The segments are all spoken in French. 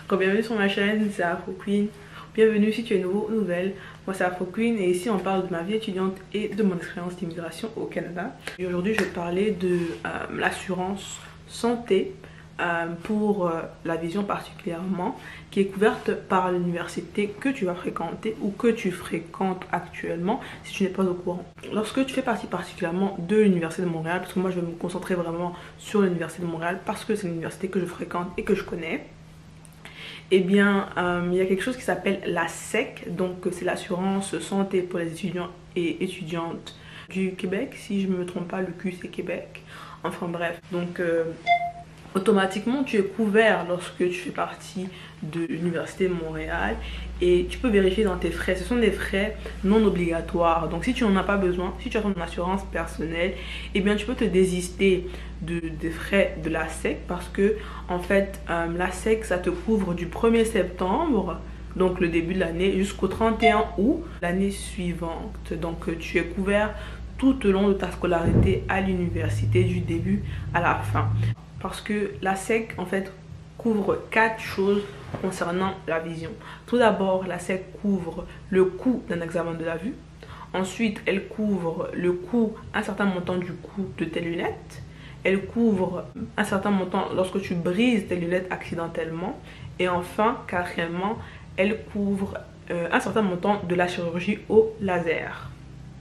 Bienvenue sur ma chaîne, c'est Afro Queen. Bienvenue si tu es nouveau ou nouvelle. Moi c'est Afro Queen et ici on parle de ma vie étudiante et de mon expérience d'immigration au Canada. Et aujourd'hui je vais parler de l'assurance santé pour la vision particulièrement, qui est couverte par l'université que tu vas fréquenter ou que tu fréquentes actuellement si tu n'es pas au courant. Lorsque tu fais partie particulièrement de l'université de Montréal, parce que moi je vais me concentrer vraiment sur l'université de Montréal parce que c'est l'université que je fréquente et que je connais, eh bien, il y a quelque chose qui s'appelle la SEC, donc c'est l'assurance santé pour les étudiants et étudiantes du Québec. Si je ne me trompe pas, le Q c'est Québec. Enfin bref, donc automatiquement tu es couvert lorsque tu fais partie de l'université de Montréal et tu peux vérifier dans tes frais. Ce sont des frais non obligatoires, donc si tu n'en as pas besoin, si tu as ton assurance personnelle, eh bien tu peux te désister des frais de la SEC parce que en fait la SEC ça te couvre du 1er septembre, donc le début de l'année, jusqu'au 31 août l'année suivante. Donc tu es couvert tout au long de ta scolarité à l'université, du début à la fin. Parce que la SEC en fait couvre 4 choses concernant la vision. Tout d'abord, la SEC couvre le coût d'un examen de la vue. Ensuite, elle couvre le coût, un certain montant du coût de tes lunettes. Elle couvre un certain montant lorsque tu brises tes lunettes accidentellement. Et enfin, quatrièmement, elle couvre un certain montant de la chirurgie au laser.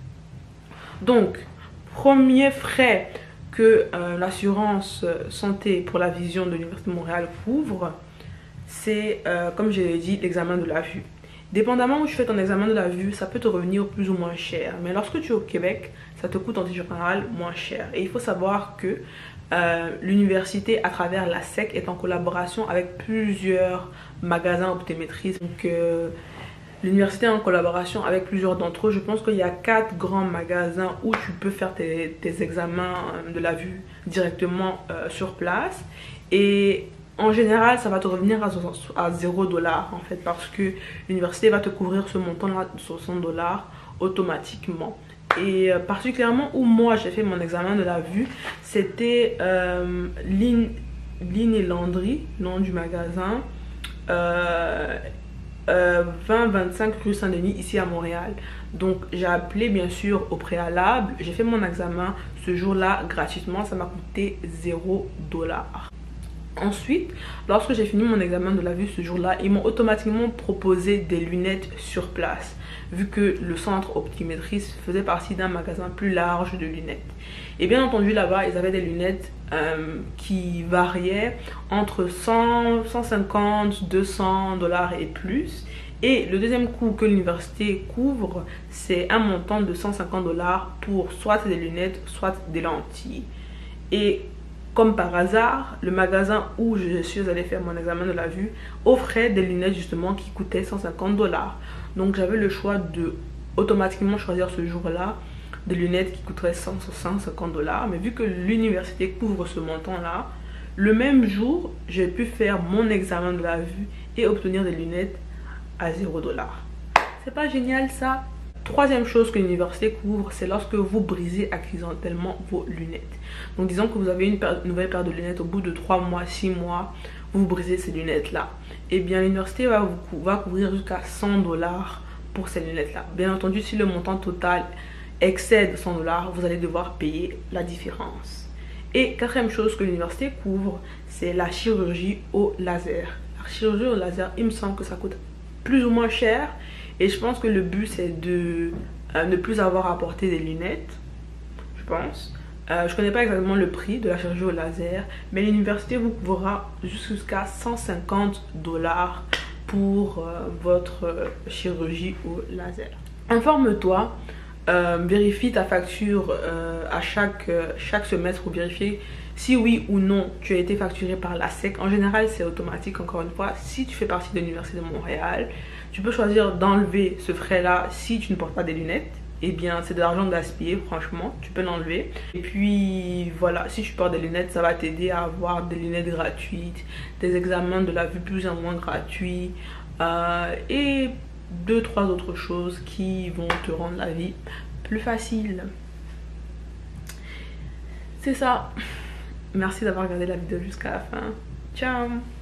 Donc, premier frais que l'assurance santé pour la vision de l'Université de Montréal couvre, c'est, comme je l'ai dit, l'examen de la vue. Dépendamment où tu fais ton examen de la vue, ça peut te revenir plus ou moins cher. Mais lorsque tu es au Québec, ça te coûte en général moins cher. Et il faut savoir que l'université, à travers la SEC, est en collaboration avec plusieurs magasins optométristes. Donc, l'université est en collaboration avec plusieurs d'entre eux. Je pense qu'il y a 4 grands magasins où tu peux faire tes examens de la vue directement sur place. Et en général, ça va te revenir à 0 $ en fait, parce que l'université va te couvrir ce montant-là de 60 $ automatiquement. Et particulièrement où moi j'ai fait mon examen de la vue, c'était Ligne et Landry, nom du magasin. 20-25 rue Saint-Denis ici à Montréal. Donc j'ai appelé bien sûr au préalable, j'ai fait mon examen ce jour-là gratuitement, ça m'a coûté 0 $. Ensuite, lorsque j'ai fini mon examen de la vue ce jour-là, ils m'ont automatiquement proposé des lunettes sur place, vu que le centre optométriste faisait partie d'un magasin plus large de lunettes. Et bien entendu, là-bas, ils avaient des lunettes qui variaient entre 100, 150, 200 $ et plus. Et le deuxième coût que l'université couvre, c'est un montant de 150 $ pour soit des lunettes, soit des lentilles. Et comme par hasard, le magasin où je suis allée faire mon examen de la vue offrait des lunettes justement qui coûtaient 150 $. Donc j'avais le choix de automatiquement choisir ce jour-là des lunettes qui coûteraient 150 $. Mais vu que l'université couvre ce montant-là, le même jour, j'ai pu faire mon examen de la vue et obtenir des lunettes à 0 $. C'est pas génial ça? Troisième chose que l'université couvre, c'est lorsque vous brisez accidentellement vos lunettes. Donc disons que vous avez une nouvelle paire de lunettes au bout de 3 mois, 6 mois, vous brisez ces lunettes là. Et bien l'université va couvrir jusqu'à 100 $ pour ces lunettes là. Bien entendu, si le montant total excède 100 $, vous allez devoir payer la différence. Et quatrième chose que l'université couvre, c'est la chirurgie au laser. La chirurgie au laser, il me semble que ça coûte plus ou moins cher. Et je pense que le but c'est de ne plus avoir à porter des lunettes, je pense. Je connais pas exactement le prix de la chirurgie au laser, mais l'université vous couvrira jusqu'à 150 $ pour votre chirurgie au laser. Informe-toi, vérifie ta facture à chaque semestre pour vérifier si oui ou non tu as été facturé par la SEC. En général c'est automatique, encore une fois. Si tu fais partie de l'université de Montréal, tu peux choisir d'enlever ce frais là si tu ne portes pas des lunettes. Eh bien c'est de l'argent gaspillé, franchement, tu peux l'enlever. Et puis voilà, si tu portes des lunettes, ça va t'aider à avoir des lunettes gratuites, des examens de la vue plus ou moins gratuits et 2-3 autres choses qui vont te rendre la vie plus facile. C'est ça. Merci d'avoir regardé la vidéo jusqu'à la fin. Ciao.